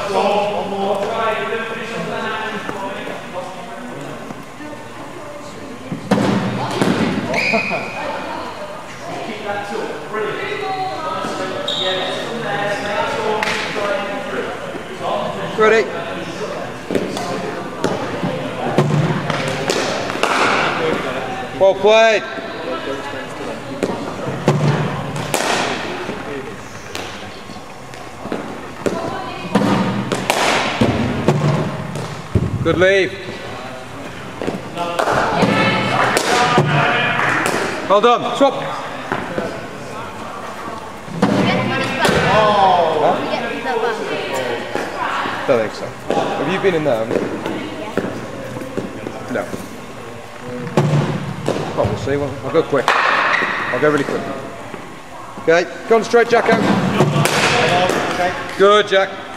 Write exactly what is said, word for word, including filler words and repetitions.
One more. Keep that tall. Brilliant. Ready? Well played. Good leave. Well done. Swap. Oh. Don't think so. Have you been in there? No. Oh, we'll see. Well, I'll go quick. I'll go really quick. Okay, concentrate, Jack out. Good, Jack.